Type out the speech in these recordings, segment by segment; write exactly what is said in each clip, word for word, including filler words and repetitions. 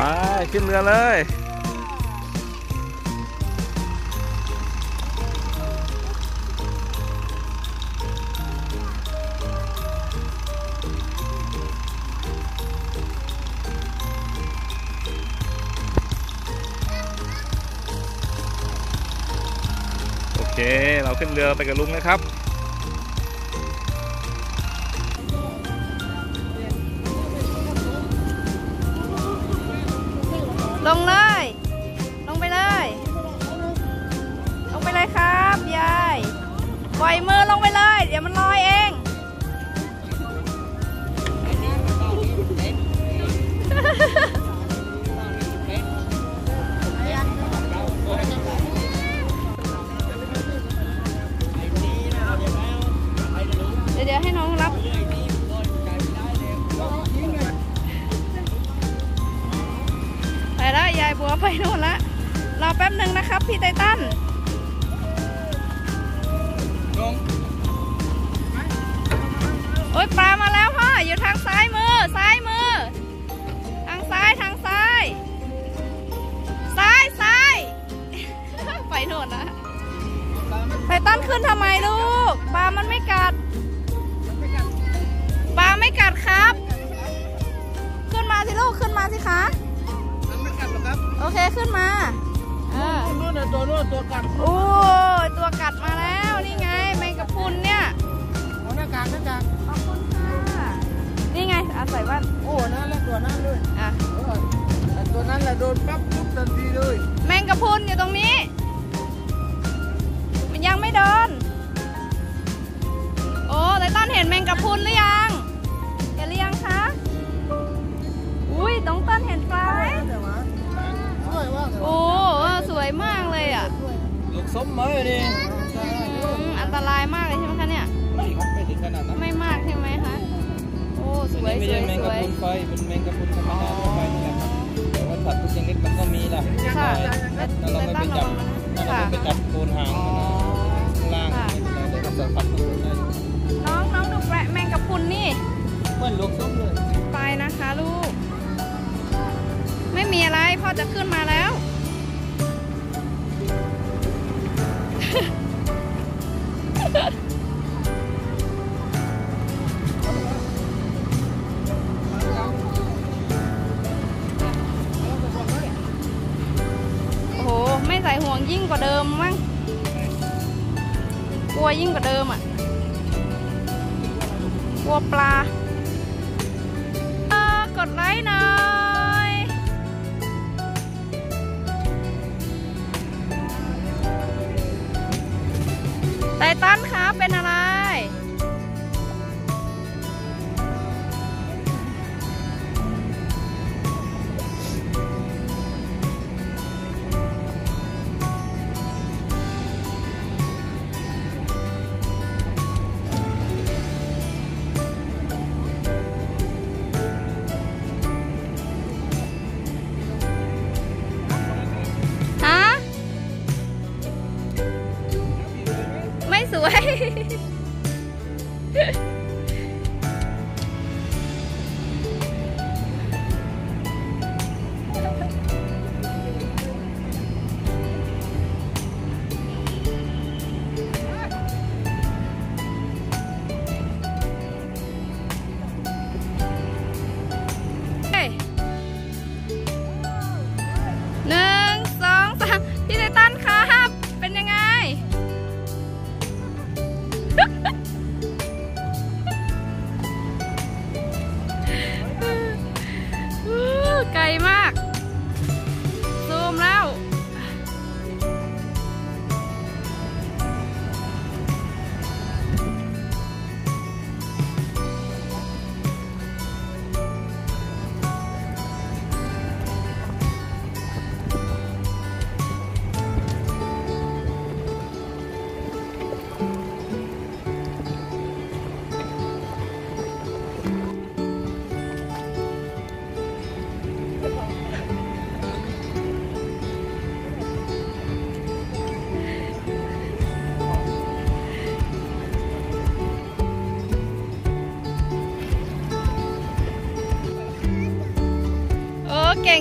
ขึ้นเรือเลยโอเคเราขึ้นเรือไปกับลุงนะครับลงเลยลงไปเลยลงไปเลยครับยายปล่อยมือลงไปเลยเดี๋ยวมันลอยเองเดี๋ยวเดี๋ยวให้น้องรับไปแล้วยายบัวไปโน่นละรอแป๊บหนึ่งนะครับพี่ไททันโอ๊ยปลามาแล้วพ่ออยู่ทางซ้ายมือซ้ายมือทางซ้ายทางซ้ายซ้ายซ้ายไปโน่นนะไททันขึ้นทำไมลูกปลามันไม่กัดปลาไม่กัดครับขึ้นมาสิลูกขึ้นมาสิคะโอเคขึ้นมานู่นน่ะตัวนู่นตัวกัดโอ้ตัวกัดมาแล้วนี่ไงแมงกะพรุนเนี่ยหน้ากากหน้ากากขอบคุณค่ะนี่ไงอาศัยว่าโอ้นั่นแหละตัวนั้นเลยอ่ะตัวนั้นแหละโดนปั๊บปุ๊บทันทีเลยแมงกะพรุนอยู่ตรงนี้มันยังไม่โดนโอ้ไททันเห็นแมงกะพรุนหรือยังเห็นหรือยังคะอุ้ยน้องต้นเห็นปลาไหมโอ้สวยมากเลยอ่ะลูกส้มไหมดิอันตรายมากเลยใช่ไหมคะเนี่ยไม่ครับไม่ถึงขนาดนั้นไม่มากใช่ไหมคะโอ้สวยสวยสวยแมงกะพรุนไฟเป็นแมงกะพรุนธรรมดาทั่วไปนี่แหละครับแต่ว่าสัตว์ทุกชนิดมันก็มีล่ะใช่แล้วเราไม่ไปจับเราไม่ไปจับโคนหางมันล่างเราจะสัตว์ทุกชนิดน้องน้องดูแมงกะพรุนนี่เหมือนลูกส้มเลยไปนะคะลูกไม่มีอะไรพ่อจะขึ้นมาแล้วโอ้โหไม่ใส่ห่วงยิ่งกว่าเดิมมั้งกลัวยิ่งกว่าเดิมอ่ะกลัวปลากดไลค์หน่อยไททันคะเป็นอะไร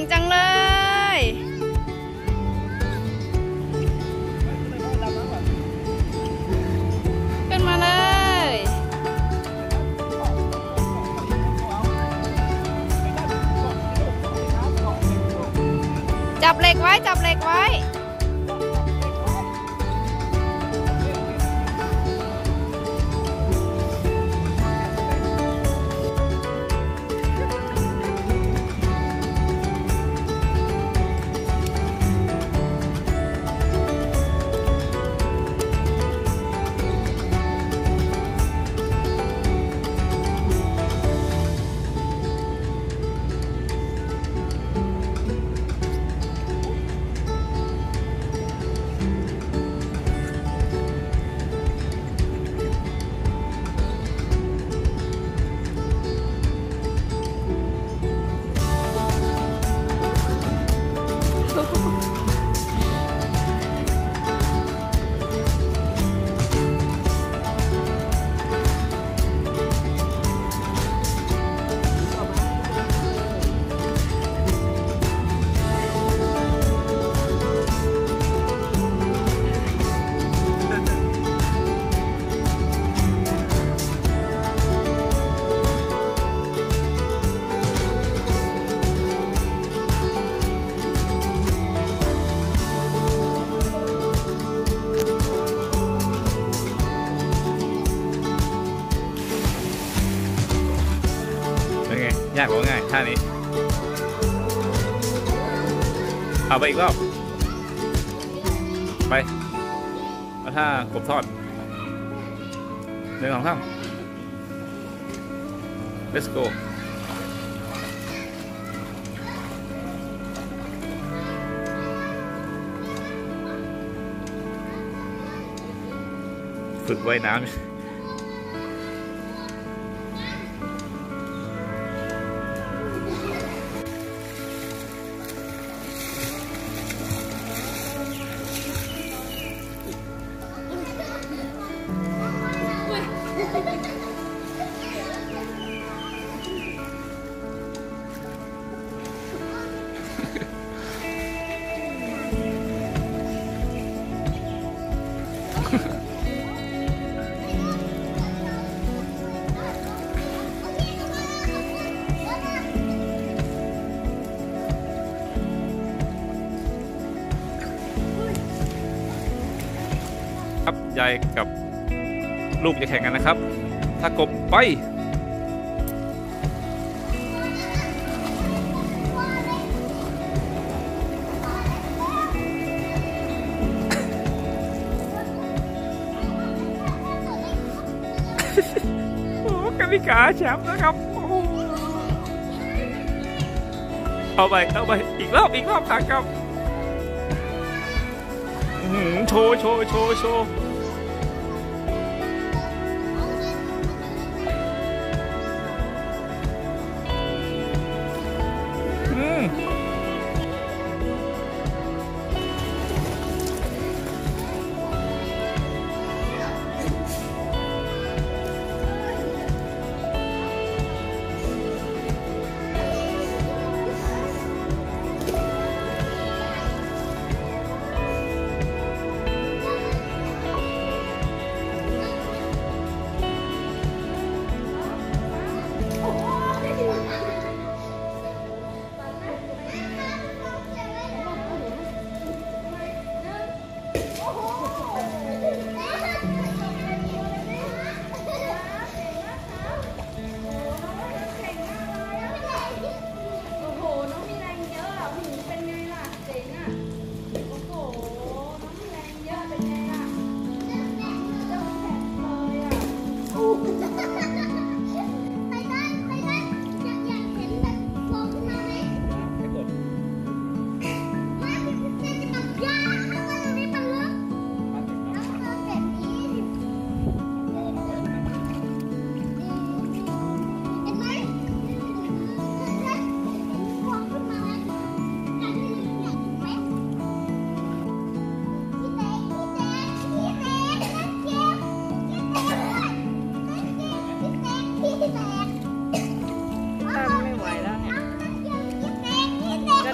จังเลยขึ้นมาเลยจับเหล็กไว้จับเหล็กไว้ยากกว่าง่ายท่านี้เอาไปอีกรอบไปเอาท่ากบทอดหนึ่งสองสาม let's go ฝึกว่ายน้ำครับยายกับลูกจะแข่งกันนะครับถ้ากบไปโอ้กติกาแชมป์นะครับเอาไปเอาไปอีกรอบอีกรอบครับครับโชว์โชว์โชว์โชว์อืม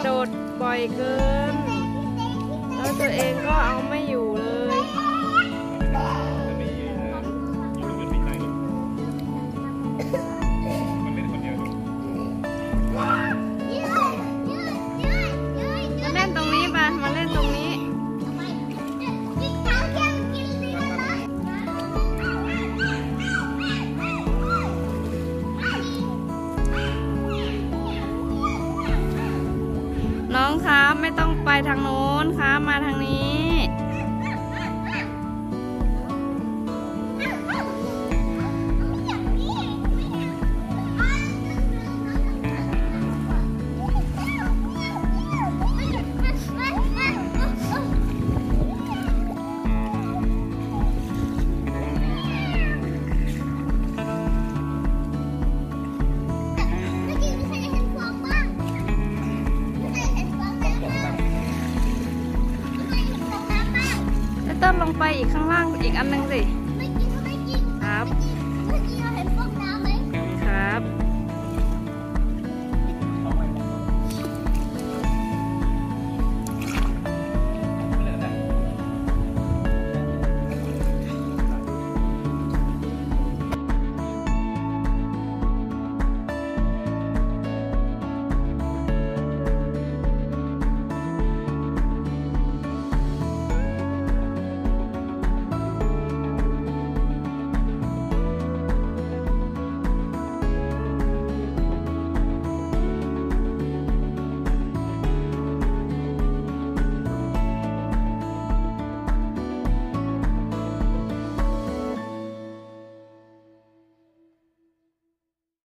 ดดบ่อยเกิน แล้วตัวเองก็เอาไม่อยู่เลยจะมีอยู่อยู่ที่ไหนมันเล่นคนเดียวลูกมาเล่นตรงนี้ป่ะมาเล่นตรงนี้ น้องครับไม่ต้องไปทางโน้นครับมาทางนี้ เต้นลงไปอีกข้างล่างอีกอันหนึงสิครับ